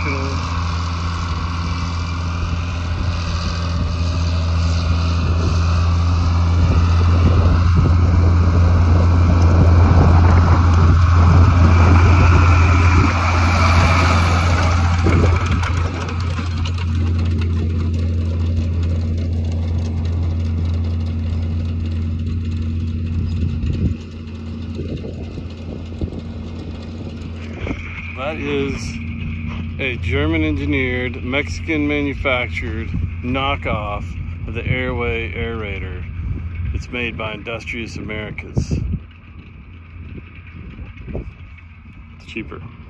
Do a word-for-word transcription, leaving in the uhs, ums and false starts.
optional. That is a German-engineered, Mexican-manufactured knockoff of the Aerway Aerator. It's made by Industrias America. It's cheaper.